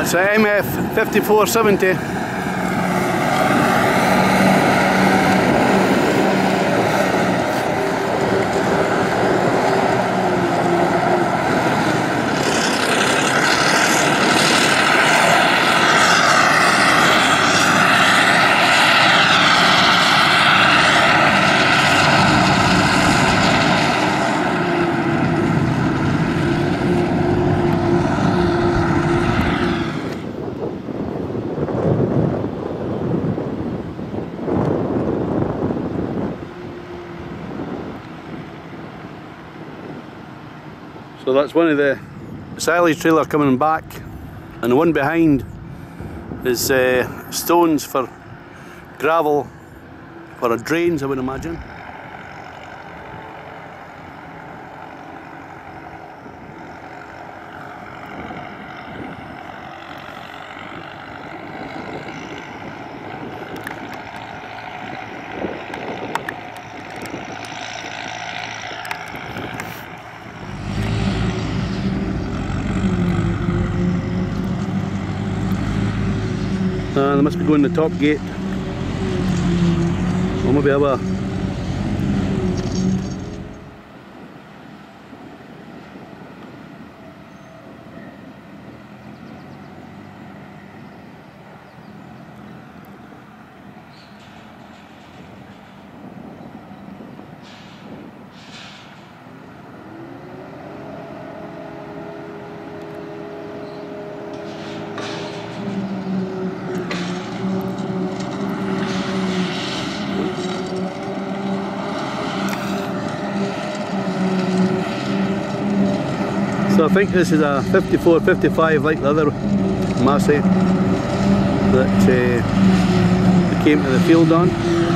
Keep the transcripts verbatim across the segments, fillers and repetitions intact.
That's a M F fifty-four seventy. So that's one of the silage trailer coming back, and the one behind is uh, stones for gravel for a drains, I would imagine. Uh, they must be going the top gate. Or maybe have a So I think this is a fifty-four fifty-five like the other Massey that uh, we came to the field on.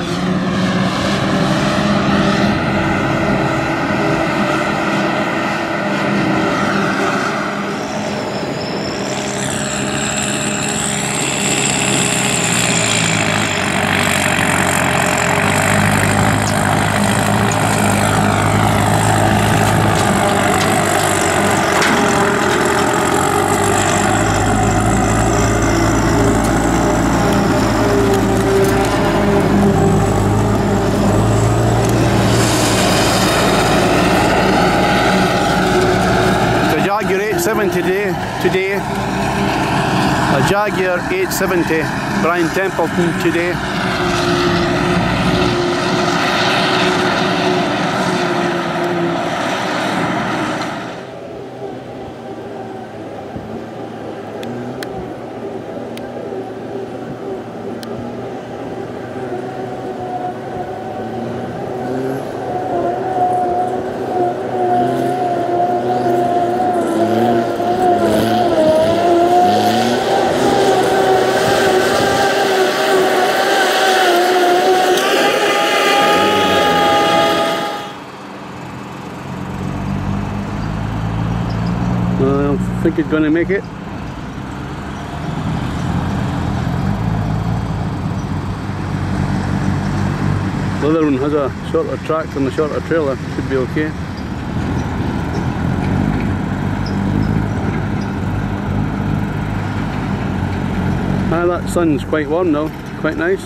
Today, today, a Jaguar eight seventy, Brian Templeton today. I think it's going to make it. The other one has a shorter track than the shorter trailer, should be okay. Ah, that sun's quite warm now, quite nice.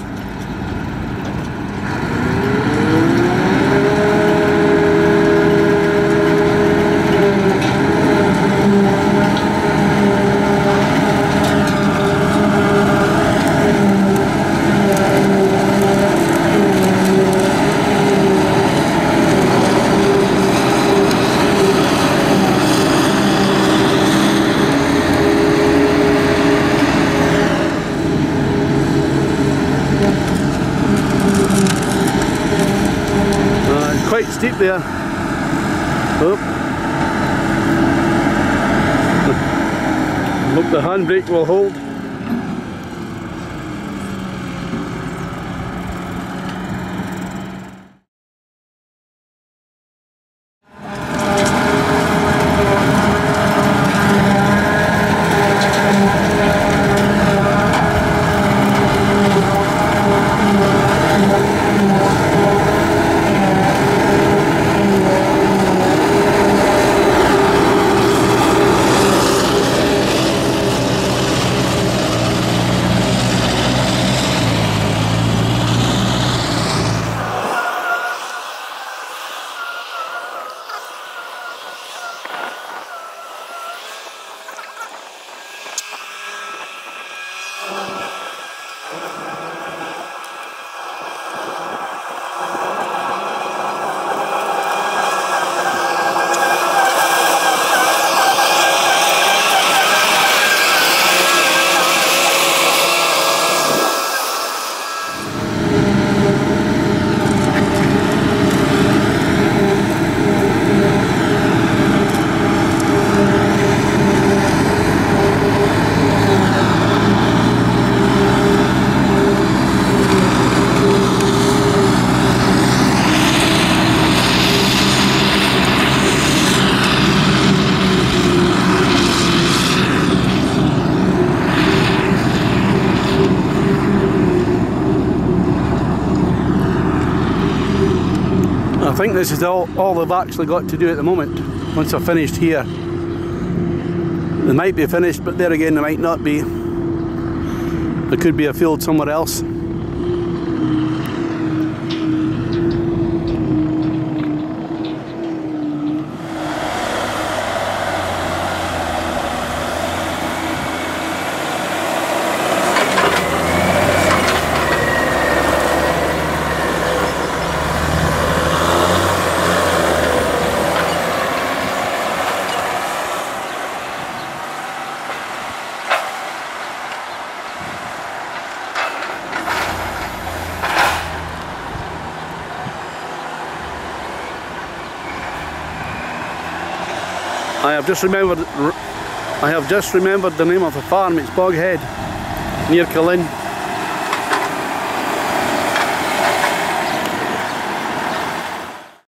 Steep there. Oh. Hope the handbrake will hold. think this is all, all they've actually got to do at the moment. Once they're finished here, they might be finished, but there again they might not be. There could be a field somewhere else. I have just remembered I have just remembered the name of the farm. It's Boghead, near Killin.